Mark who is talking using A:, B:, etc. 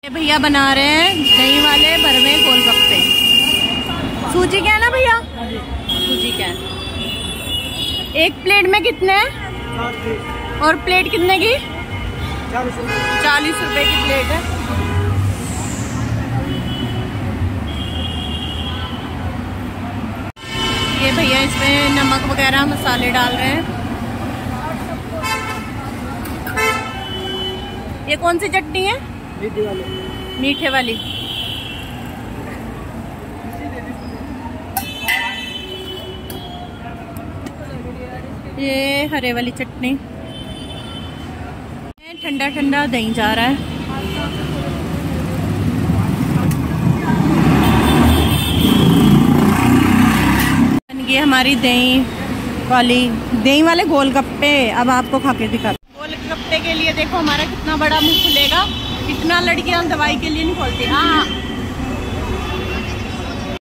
A: ये भैया बना रहे हैं दही वाले भरवे गोलगप्पे। सूजी क्या है ना भैया? सूजी क्या है? एक प्लेट में कितने हैं? और प्लेट कितने की? 40 रुपए की प्लेट है। ये भैया इसमें नमक वगैरह मसाले डाल रहे हैं। ये कौन सी चटनी है? मीठे वाली। ये हरे वाली चटनी। ठंडा ठंडा दही जा रहा है। बन गई हमारी दही वाले गोलगप्पे। अब आपको खा के दिखा। गोलगप्पे के लिए देखो हमारा कितना बड़ा मुंह खुलेगा। इतना लड़कियां दवाई के लिए नहीं खोलती। हाँ